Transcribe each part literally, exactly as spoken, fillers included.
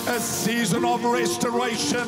a season of restoration.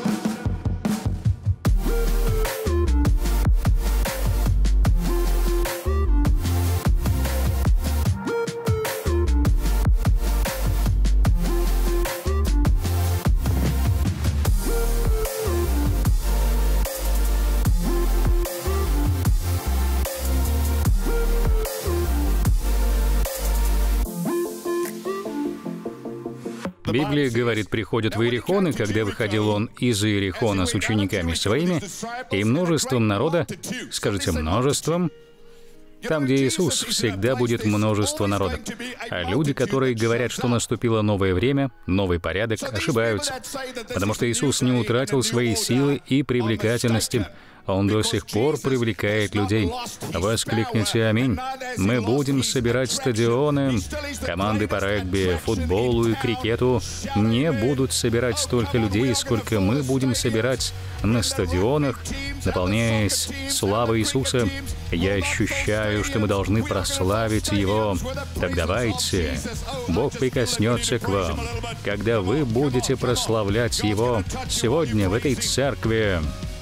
Библия говорит, приходят в Иерихон, и когда выходил он из Иерихона с учениками своими и множеством народа, скажите, множеством, там, где Иисус, всегда будет множество народа. А люди, которые говорят, что наступило новое время, новый порядок, ошибаются. Потому что Иисус не утратил своей силы и привлекательности. Он до сих пор привлекает людей. Воскликните «Аминь». Мы будем собирать стадионы. Команды по регби, футболу и крикету не будут собирать столько людей, сколько мы будем собирать на стадионах, наполняясь славой Иисуса. Я ощущаю, что мы должны прославить Его. Так давайте, Бог прикоснется к вам, когда вы будете прославлять Его сегодня в этой церкви.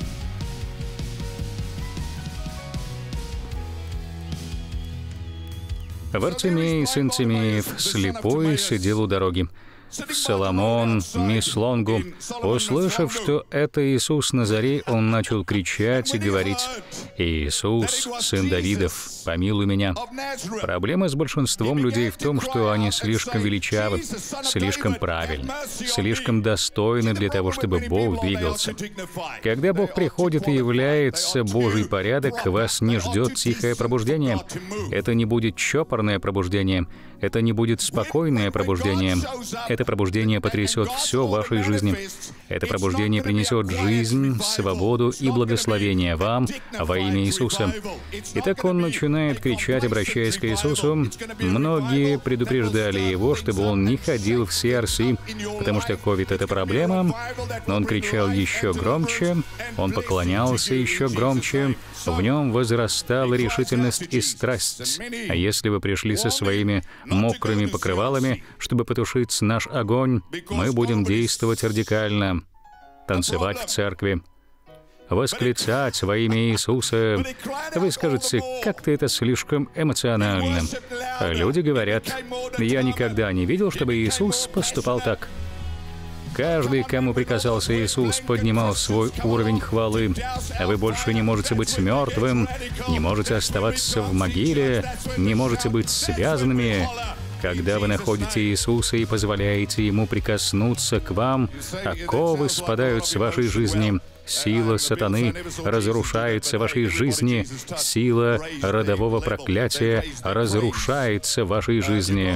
Вартимей, сын Тимеев, слепой, сидел у дороги. Соломон, мислонгу, услышав, что это Иисус Назарей, он начал кричать и говорить: «Иисус, сын Давидов, помилуй меня». Проблема с большинством людей в том, что они слишком величавы, слишком правильны, слишком достойны для того, чтобы Бог двигался. Когда Бог приходит и является Божий порядок, вас не ждет тихое пробуждение. Это не будет чопорное пробуждение. Это не будет спокойное пробуждение. Это пробуждение потрясет все в вашей жизни. Это пробуждение принесет жизнь, свободу и благословение вам во имя Иисуса. Итак, он начинает кричать, обращаясь к Иисусу. Многие предупреждали его, чтобы он не ходил в си ар си, потому что ковид — это проблема. Но он кричал еще громче, он поклонялся еще громче. В нем возрастала решительность и страсть. А если вы пришли со своими мокрыми покрывалами, чтобы потушить наш огонь, мы будем действовать радикально, танцевать в церкви, восклицать во имя Иисуса. Вы скажете, как-то это слишком эмоционально. А люди говорят: я никогда не видел, чтобы Иисус поступал так. Каждый, кому приказался Иисус, поднимал свой уровень хвалы. А вы больше не можете быть мертвым, не можете оставаться в могиле, не можете быть связанными. Когда вы находите Иисуса и позволяете Ему прикоснуться к вам, оковы спадают с вашей жизни. Сила сатаны разрушается в вашей жизни. Сила родового проклятия разрушается в вашей жизни.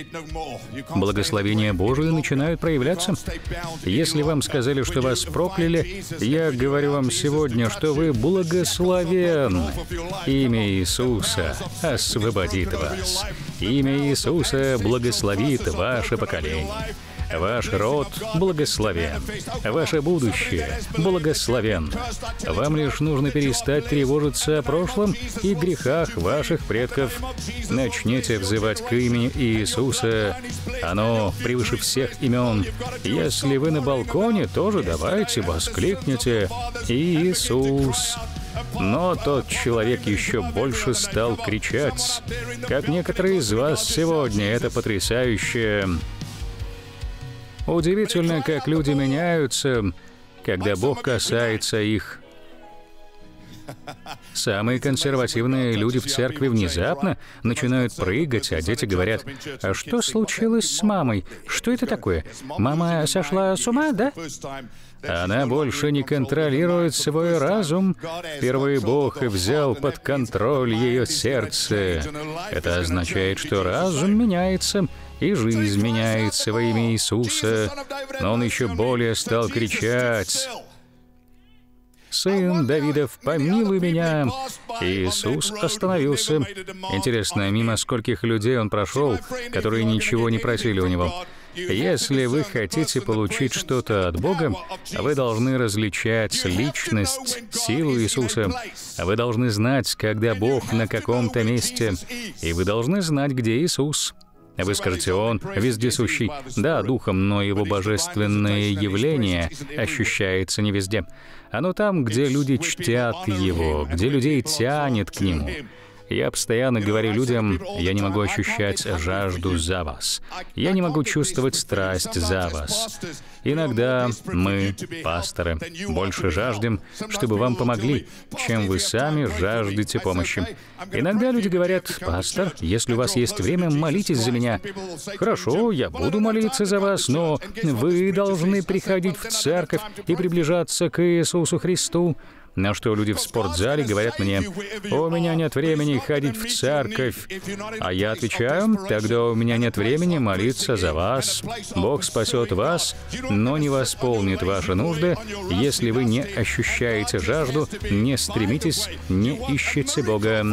Благословения Божии начинают проявляться. Если вам сказали, что вас прокляли, я говорю вам сегодня, что вы благословен. Имя Иисуса освободит вас. Имя Иисуса благословит ваше поколение. Ваш род благословен. Ваше будущее благословен. Вам лишь нужно перестать тревожиться о прошлом и грехах ваших предков. Начните взывать к имени Иисуса. Оно превыше всех имен. Если вы на балконе, тоже давайте воскликните: «Иисус». Но тот человек еще больше стал кричать, как некоторые из вас сегодня. Это потрясающе. Удивительно, как люди меняются, когда Бог касается их. Самые консервативные люди в церкви внезапно начинают прыгать, а дети говорят: «А что случилось с мамой? Что это такое? Мама сошла с ума, да?» Она больше не контролирует свой разум. Впервые Бог взял под контроль ее сердце. Это означает, что разум меняется, и жизнь меняется во имя Иисуса. Но он еще более стал кричать: «Сын Давидов, помилуй меня!» Иисус остановился. Интересно, мимо скольких людей он прошел, которые ничего не просили у него. Если вы хотите получить что-то от Бога, вы должны различать личность, силу Иисуса. Вы должны знать, когда Бог на каком-то месте, и вы должны знать, где Иисус. Вы скажете, он вездесущий. Да, духом, но его божественное явление ощущается не везде. Оно там, где люди чтят его, где людей тянет к нему. Я постоянно говорю людям, я не могу ощущать жажду за вас. Я не могу чувствовать страсть за вас. Иногда мы, пасторы, больше жаждем, чтобы вам помогли, чем вы сами жаждете помощи. Иногда люди говорят, пастор, если у вас есть время, молитесь за меня. Хорошо, я буду молиться за вас, но вы должны приходить в церковь и приближаться к Иисусу Христу. На что люди в спортзале говорят мне, «У меня нет времени ходить в церковь». А я отвечаю, «Тогда у меня нет времени молиться за вас. Бог спасет вас, но не восполнит ваши нужды. Если вы не ощущаете жажду, не стремитесь, не ищите Бога».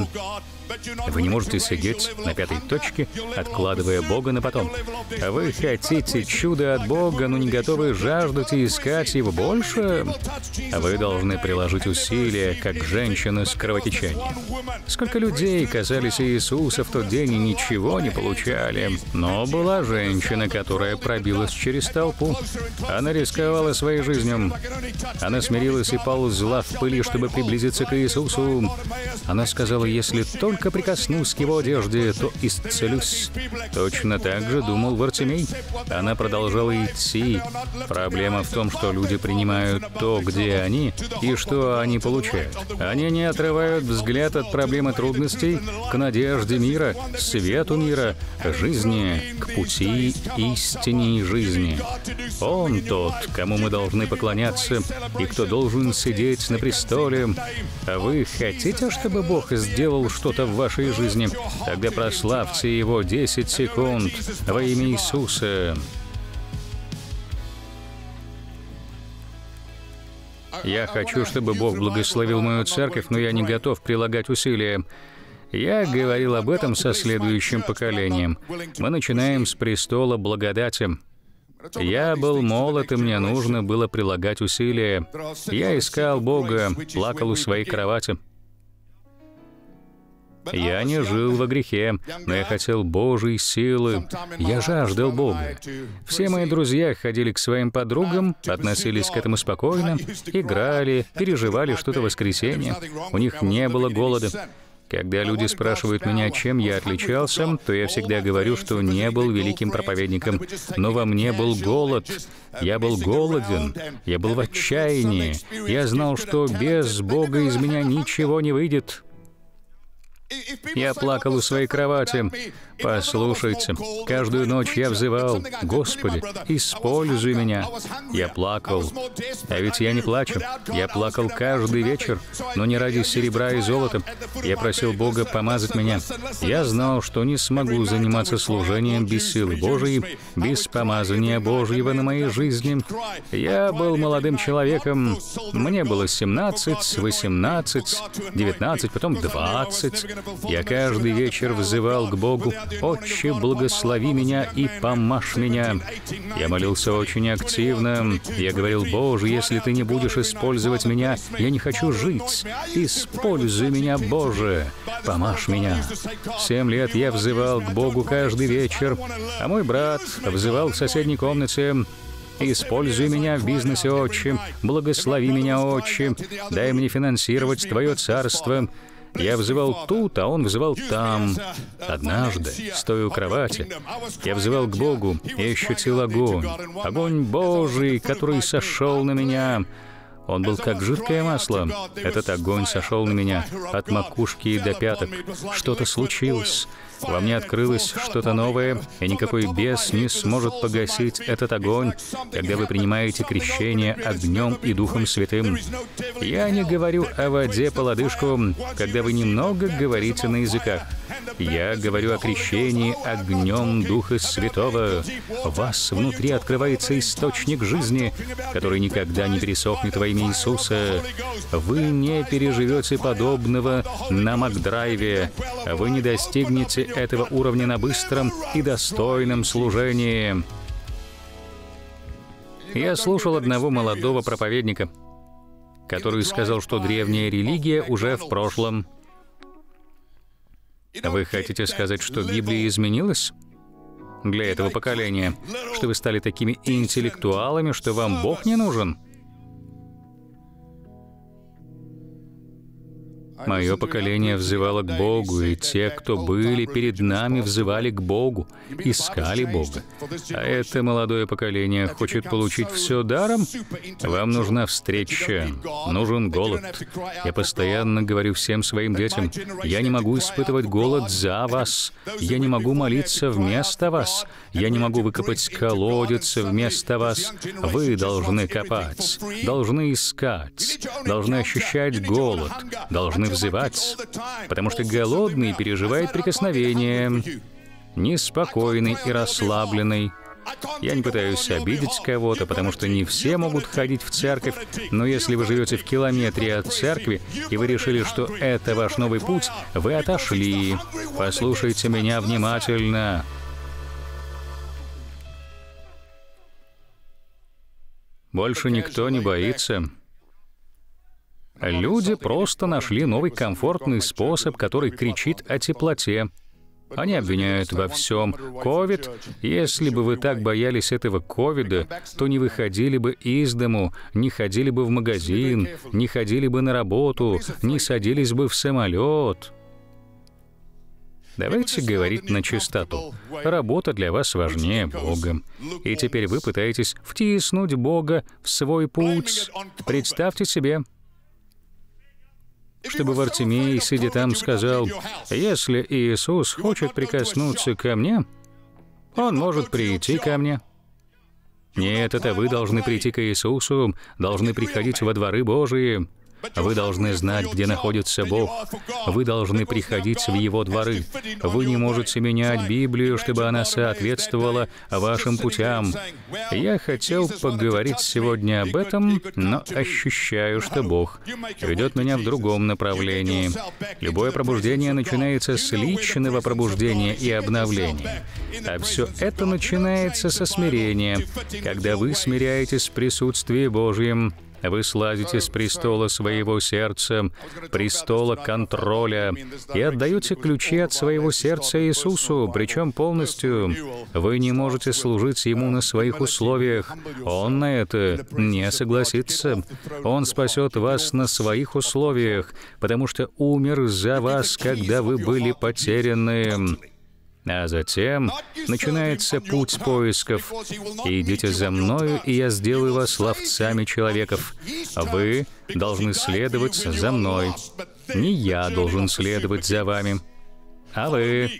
Вы не можете сидеть на пятой точке, откладывая Бога на потом. Вы хотите чуда от Бога, но не готовы жаждать и искать Его больше? Вы должны приложить усилия, как женщина с кровотечением. Сколько людей казались Иисуса в тот день и ничего не получали. Но была женщина, которая пробилась через толпу. Она рисковала своей жизнью. Она смирилась и ползла в пыли, чтобы приблизиться к Иисусу. Она сказала, если только прикоснусь к его одежде, то исцелюсь. Точно так же думал Вартимей. Она продолжала идти. Проблема в том, что люди принимают то, где они, и что они получают. Они не отрывают взгляд от проблемы трудностей к надежде мира, свету мира, жизни, к пути истине и жизни. Он тот, кому мы должны поклоняться, и кто должен сидеть на престоле. А вы хотите, чтобы Бог сделал что-то в вашей жизни? Тогда прославьте Его десять секунд во имя Иисуса. Я хочу, чтобы Бог благословил мою церковь, но я не готов прилагать усилия. Я говорил об этом со следующим поколением. Мы начинаем с престола благодати. Я был молод, и мне нужно было прилагать усилия. Я искал Бога, плакал у своей кровати. Я не жил во грехе, но я хотел Божьей силы. Я жаждал Бога. Все мои друзья ходили к своим подругам, относились к этому спокойно, играли, переживали что-то в воскресенье. У них не было голода. Когда люди спрашивают меня, чем я отличался, то я всегда говорю, что не был великим проповедником, но во мне был голод. Я был голоден, я был в отчаянии. Я знал, что без Бога из меня ничего не выйдет. Я плакал у своей кровати. Послушайте, каждую ночь я взывал, «Господи, используй меня». Я плакал. А ведь я не плачу. Я плакал каждый вечер, но не ради серебра и золота. Я просил Бога помазать меня. Я знал, что не смогу заниматься служением без силы Божией, без помазания Божьего на моей жизни. Я был молодым человеком. Мне было семнадцать, восемнадцать, девятнадцать, потом двадцать. Я каждый вечер взывал к Богу, «Отче, благослови меня и помажь меня». Я молился очень активно. Я говорил, «Боже, если Ты не будешь использовать меня, я не хочу жить. Используй меня, Боже, помажь меня». Семь лет я взывал к Богу каждый вечер, а мой брат взывал в соседней комнате, «Используй меня в бизнесе, Отче, благослови меня, Отче, дай мне финансировать Твое царство». Я взывал тут, а он взывал там. Однажды, стоя у кровати, я взывал к Богу и ощутил огонь. Огонь Божий, который сошел на меня. Он был как жидкое масло. Этот огонь сошел на меня от макушки до пяток. Что-то случилось. Во мне открылось что-то новое, и никакой бес не сможет погасить этот огонь, когда вы принимаете крещение огнем и Духом Святым. Я не говорю о воде по лодыжку, когда вы немного говорите на языках. Я говорю о крещении огнем Духа Святого. У вас внутри открывается источник жизни, который никогда не пересохнет во имя Иисуса. Вы не переживете подобного на Макдрайве. Вы не достигнете этого уровня на быстром и достойном служении. Я слушал одного молодого проповедника, который сказал, что древняя религия уже в прошлом. Вы хотите сказать, что Библия изменилась? для этого поколения? Что вы стали такими интеллектуалами, что вам Бог не нужен? Мое поколение взывало к Богу, и те, кто были перед нами, взывали к Богу, искали Бога. А это молодое поколение хочет получить все даром? Вам нужна встреча, нужен голод. Я постоянно говорю всем своим детям, я не могу испытывать голод за вас, я не могу молиться вместо вас, я не могу выкопать колодец вместо вас. Вы должны копать, должны искать, должны ощущать голод, должны взывать, потому что голодный переживает прикосновение, неспокойный и расслабленный. Я не пытаюсь обидеть кого-то, потому что не все могут ходить в церковь, но если вы живете в километре от церкви, и вы решили, что это ваш новый путь, вы отошли. Послушайте меня внимательно. Больше никто не боится. Люди просто нашли новый комфортный способ, который кричит о теплоте. Они обвиняют во всем ковид. Если бы вы так боялись этого ковида, то не выходили бы из дому, не ходили бы в магазин, не ходили бы на работу, не садились бы в самолет. Давайте говорить на чистоту. Работа для вас важнее Бога. И теперь вы пытаетесь втиснуть Бога в свой путь. Представьте себе, чтобы Вартимей, сидя там, сказал, «Если Иисус хочет прикоснуться ко мне, Он может прийти ко мне». Нет, это вы должны прийти к Иисусу, должны приходить во дворы Божии. Вы должны знать, где находится Бог. Вы должны приходить в Его дворы. Вы не можете менять Библию, чтобы она соответствовала вашим путям. Я хотел поговорить сегодня об этом, но ощущаю, что Бог ведет меня в другом направлении. Любое пробуждение начинается с личного пробуждения и обновления. А все это начинается со смирения, когда вы смиряетесь в присутствии Божьем. Вы слазите с престола своего сердца, престола контроля, и отдаете ключи от своего сердца Иисусу, причем полностью. Вы не можете служить Ему на своих условиях. Он на это не согласится. Он спасет вас на своих условиях, потому что умер за вас, когда вы были потеряны. А затем начинается путь поисков. «Идите за мною, и я сделаю вас ловцами человеков». Вы должны следовать за мной. Не я должен следовать за вами, а вы.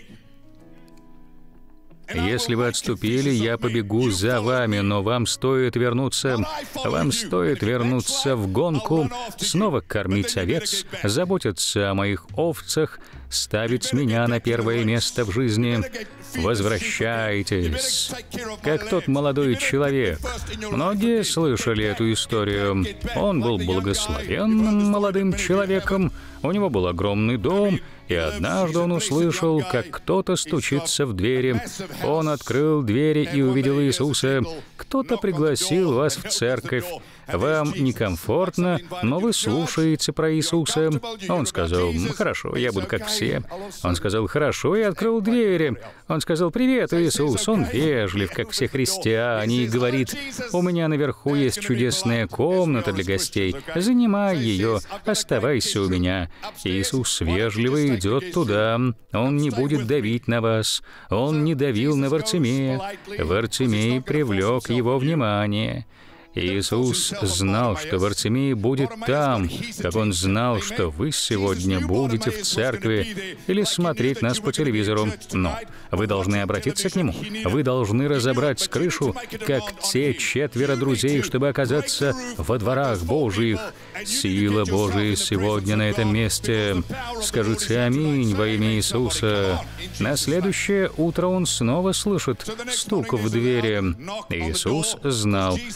Если вы отступили, я побегу за вами, но вам стоит вернуться. Вам стоит вернуться в гонку, снова кормить овец, заботиться о моих овцах, ставить меня на первое место в жизни. Возвращайтесь. Как тот молодой человек. Многие слышали эту историю. Он был благословенным молодым человеком, у него был огромный дом, и однажды он услышал, как кто-то стучится в двери. Он открыл двери и увидел Иисуса. Кто-то пригласил вас в церковь. Вам некомфортно, но вы слушаете про Иисуса. Он сказал, «Хорошо, я буду как все». Он сказал, «Хорошо», и открыл двери. Он сказал, «Привет, Иисус». Он вежлив, как все христиане, и говорит, «У меня наверху есть чудесная комната для гостей. Занимай ее, оставайся у меня». Иисус вежливо идет туда. Он не будет давить на вас. Он не давил на Вартимея. Вартимей привлек его внимание. Иисус знал, что Вартимей будет там, как Он знал, что вы сегодня будете в церкви или смотреть нас по телевизору. Но вы должны обратиться к Нему. Вы должны разобрать крышу, как те четверо друзей, чтобы оказаться во дворах Божьих. Сила Божия сегодня на этом месте. Скажите «Аминь» во имя Иисуса. На следующее утро он снова слышит стук в двери. Иисус знал, что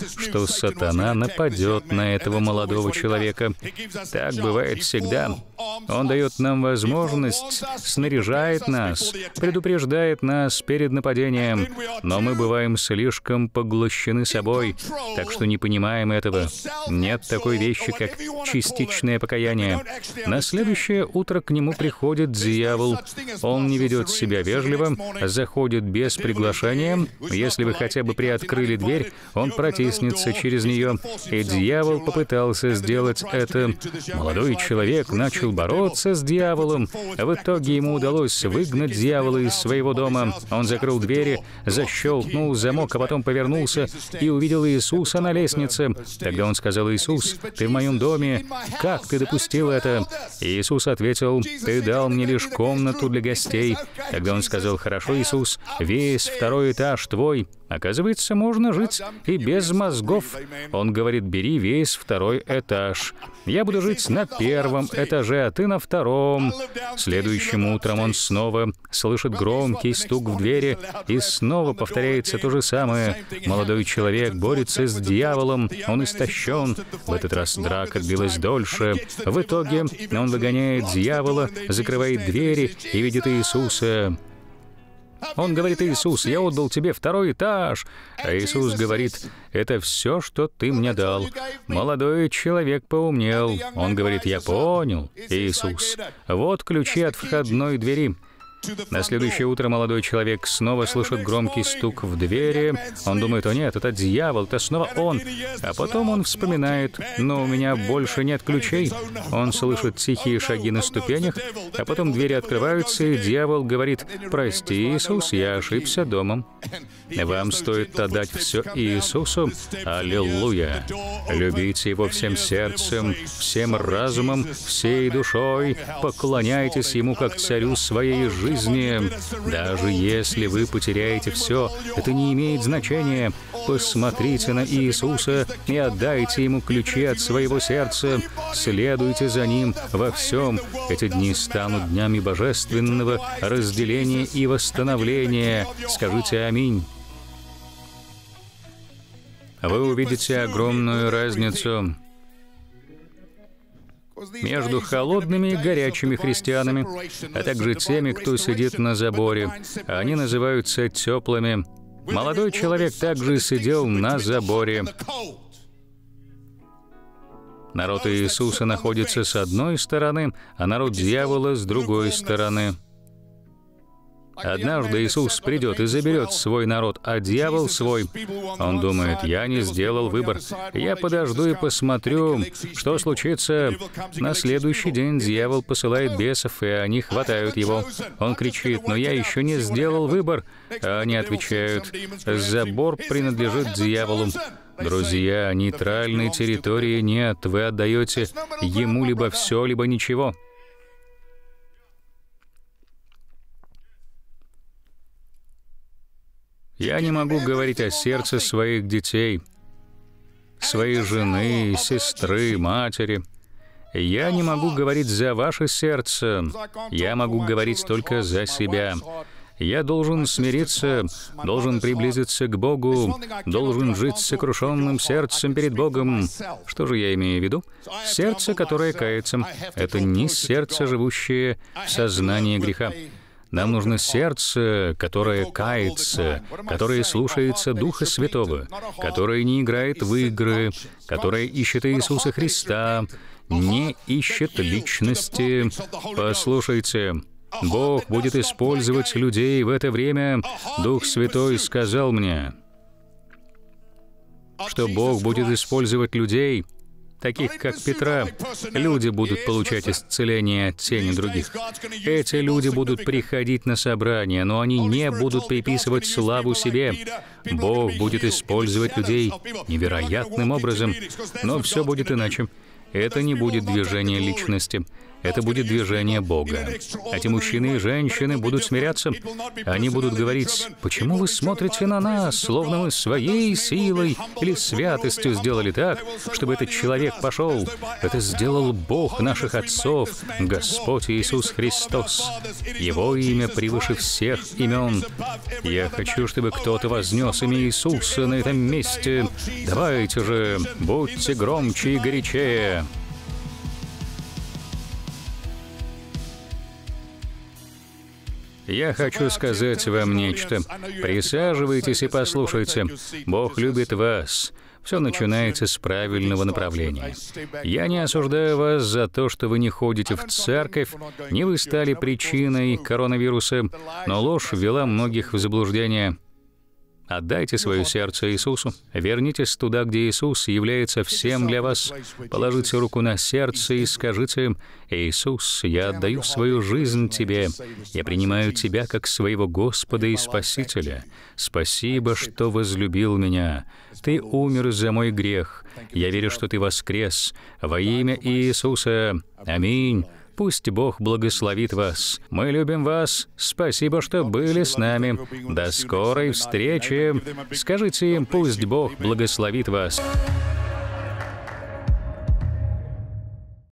что сатана нападет на этого молодого человека. Так бывает всегда. Он дает нам возможность, снаряжает нас, предупреждает нас перед нападением, но мы бываем слишком поглощены собой, так что не понимаем этого. Нет такой вещи, как частичное покаяние. На следующее утро к нему приходит дьявол. Он не ведет себя вежливо, заходит без приглашения. Если вы хотя бы приоткрыли дверь, он протиснется через нее. И дьявол попытался сделать это. Молодой человек начал бороться с дьяволом. В итоге ему удалось выгнать дьявола из своего дома. Он закрыл двери, защелкнул замок, а потом повернулся и увидел Иисуса на лестнице. Тогда он сказал: «Иисус, ты в моем доме. Как ты допустил это?» И Иисус ответил: «Ты дал мне лишь комнату для гостей». Тогда он сказал: «Хорошо, Иисус, весь второй этаж твой». Оказывается, можно жить и без мозгов. Он говорит: «Бери весь второй этаж. Я буду жить на первом этаже, а ты на втором». Следующим утром он снова слышит громкий стук в двери, и снова повторяется то же самое. Молодой человек борется с дьяволом, он истощен. В этот раз драка длилась дольше. В итоге он выгоняет дьявола, закрывает двери и видит Иисуса. Он говорит: «Иисус, я отдал тебе второй этаж». А Иисус говорит: «Это все, что ты мне дал». Молодой человек поумнел. Он говорит: «Я понял, Иисус. Вот ключи от входной двери». На следующее утро молодой человек снова слышит громкий стук в двери. Он думает: «О нет, это дьявол, это снова он». А потом он вспоминает: «Но у меня больше нет ключей». Он слышит тихие шаги на ступенях, а потом двери открываются, и дьявол говорит: «Прости, Иисус, я ошибся домом». Вам стоит отдать все Иисусу. Аллилуйя! Любите Его всем сердцем, всем разумом, всей душой. Поклоняйтесь Ему как царю своей жизни. Даже если вы потеряете все, это не имеет значения. Посмотрите на Иисуса и отдайте Ему ключи от своего сердца. Следуйте за Ним во всем. Эти дни станут днями божественного разделения и восстановления. Скажите аминь. Вы увидите огромную разницу между холодными и горячими христианами, а также теми, кто сидит на заборе. Они называются теплыми. Молодой человек также сидел на заборе. Народ Иисуса находится с одной стороны, а народ дьявола с другой стороны. Однажды Иисус придет и заберет свой народ, а дьявол свой. Он думает: «Я не сделал выбор. Я подожду и посмотрю, что случится». На следующий день дьявол посылает бесов, и они хватают его. Он кричит: «Но я еще не сделал выбор». А они отвечают: «Забор принадлежит дьяволу». Друзья, нейтральной территории нет. Вы отдаете ему либо все, либо ничего. Я не могу говорить о сердце своих детей, своей жены, сестры, матери. Я не могу говорить за ваше сердце. Я могу говорить только за себя. Я должен смириться, должен приблизиться к Богу, должен жить с сокрушенным сердцем перед Богом. Что же я имею в виду? Сердце, которое кается. Это не сердце, живущее в сознании греха. Нам нужно сердце, которое кается, которое слушается Духа Святого, которое не играет в игры, которое ищет Иисуса Христа, не ищет личности. Послушайте, Бог будет использовать людей в это время. Дух Святой сказал мне, что Бог будет использовать людей, таких как Петра. Люди будут получать исцеление от тени других. Эти люди будут приходить на собрания, но они не будут приписывать славу себе. Бог будет использовать людей невероятным образом, но все будет иначе. Это не будет движение личности. Это будет движение Бога. Эти мужчины и женщины будут смиряться. Они будут говорить: «Почему вы смотрите на нас, словно мы своей силой или святостью сделали так, чтобы этот человек пошел? Это сделал Бог наших отцов, Господь Иисус Христос. Его имя превыше всех имен». Я хочу, чтобы кто-то вознес имя Иисуса на этом месте. Давайте же, будьте громче и горячее. Я хочу сказать вам нечто. Присаживайтесь и послушайте. Бог любит вас. Все начинается с правильного направления. Я не осуждаю вас за то, что вы не ходите в церковь, не вы стали причиной коронавируса, но ложь ввела многих в заблуждение. Отдайте свое сердце Иисусу. Вернитесь туда, где Иисус является всем для вас. Положите руку на сердце и скажите: «Иисус, я отдаю свою жизнь Тебе. Я принимаю Тебя как своего Господа и Спасителя. Спасибо, что возлюбил меня. Ты умер за мой грех. Я верю, что Ты воскрес. Во имя Иисуса. Аминь». Пусть Бог благословит вас. Мы любим вас. Спасибо, что были с нами. До скорой встречи. Скажите им: пусть Бог благословит вас.